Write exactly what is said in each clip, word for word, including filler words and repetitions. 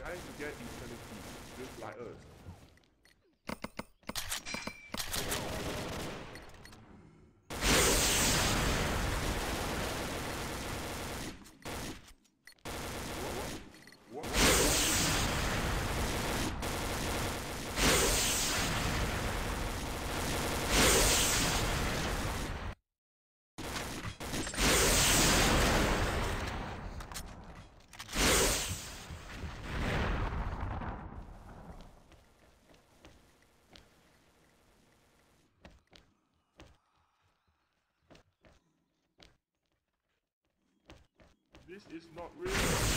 trying to get eternity, just like us. What? What? This is not real.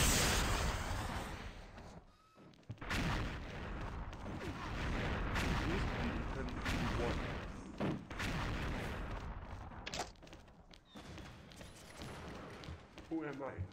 This is the eternity you want. Who am I?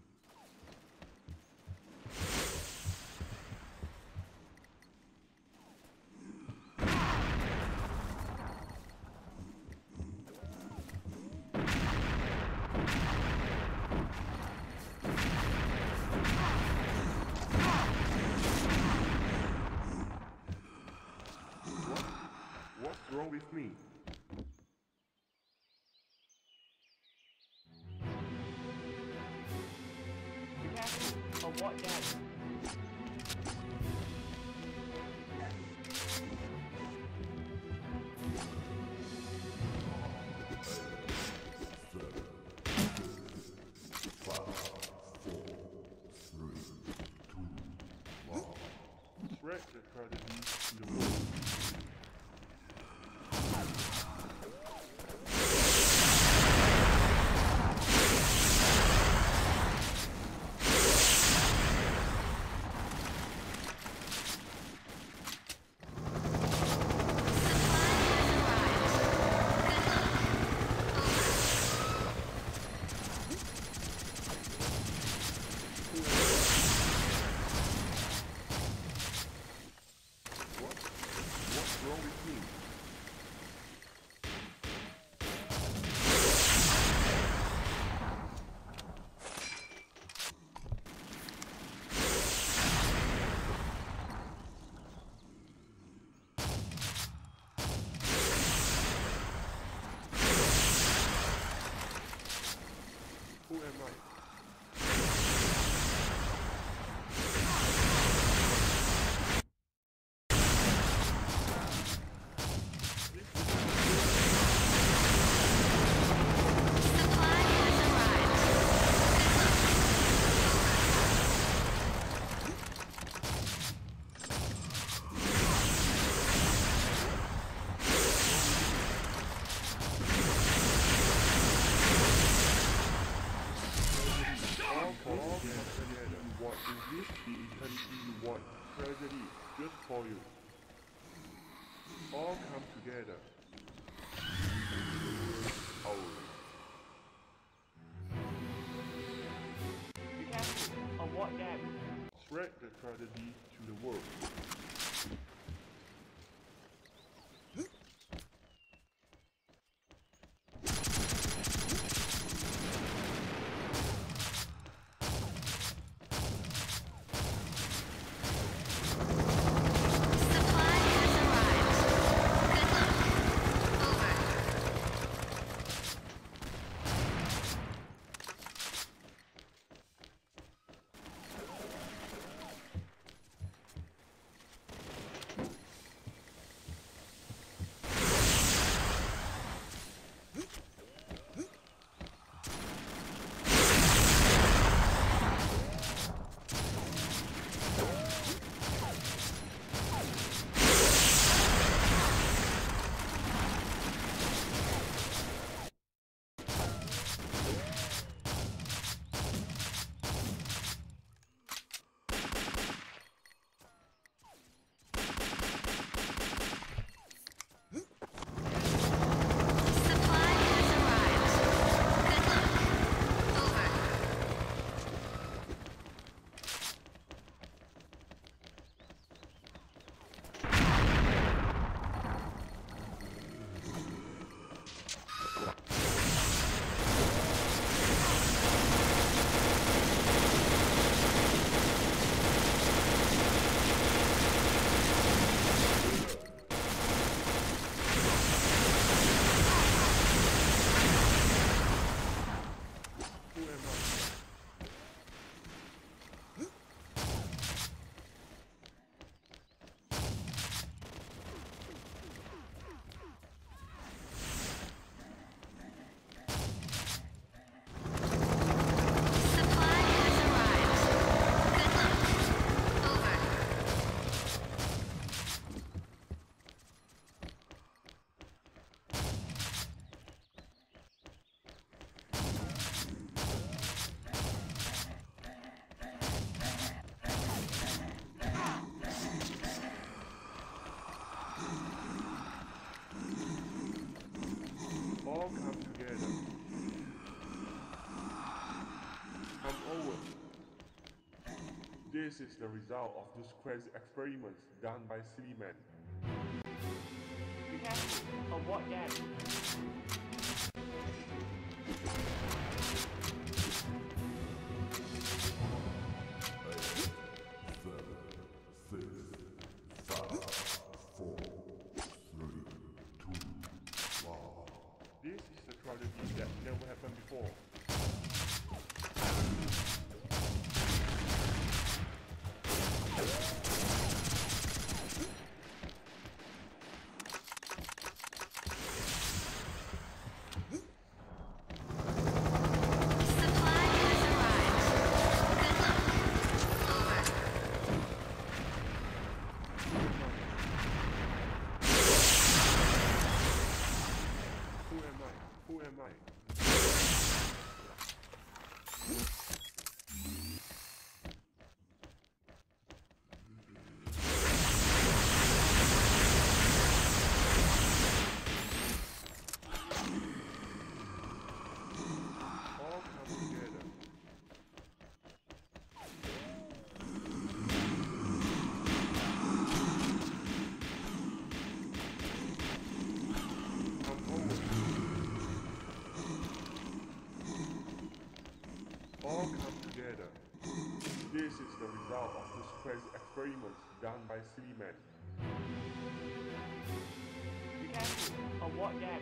What's wrong with me? Be careful of what gets. Spread the tragedy to the world. What's wrong with me? Who am I? What is this the eternity you want? Tragedy just for you. All come together. Oh. Be careful of what gets. Spread the tragedy to the world. This is the result of those crazy experiments done by silly men. Be careful of what daddy? This is a tragedy that never happened before. Who am I? Who am I? All come together. Come forward. All come together. This is the result of those crazy experiments done by silly men. Be careful of what daddy?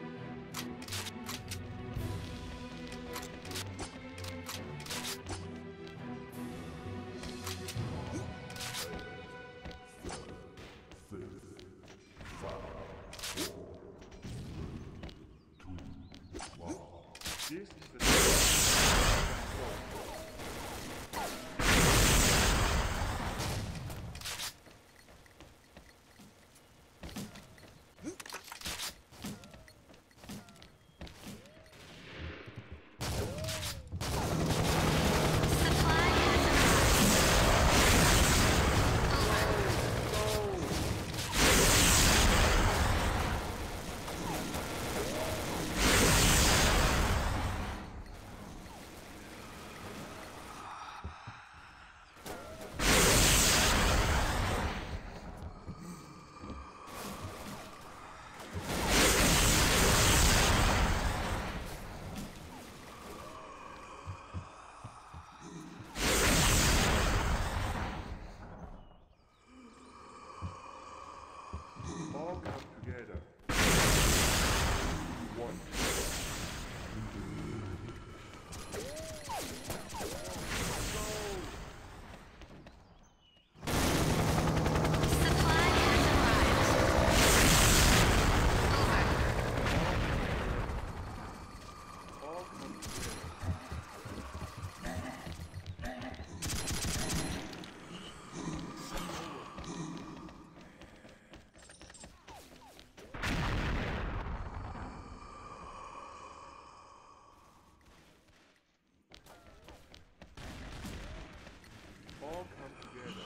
This is the all come together. One. All come together. All come together.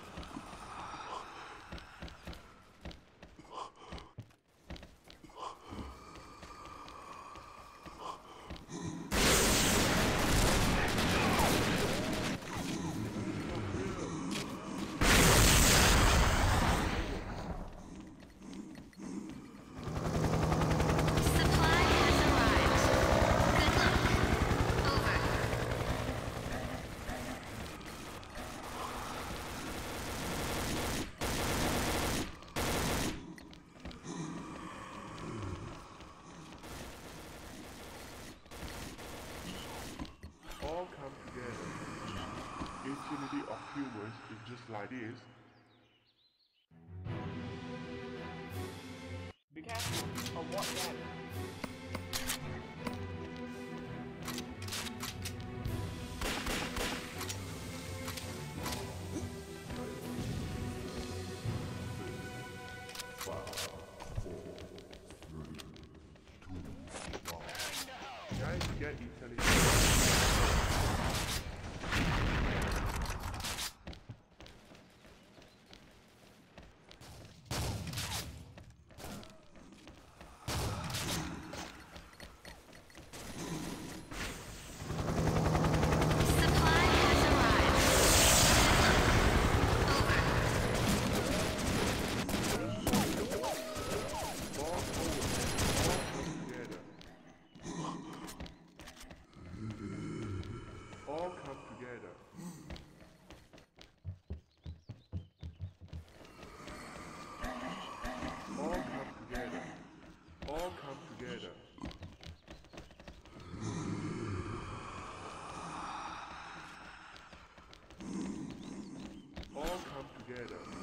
All come together. Infinity of humans is just like this. Be careful of what daddy? Guys, get eternity. together.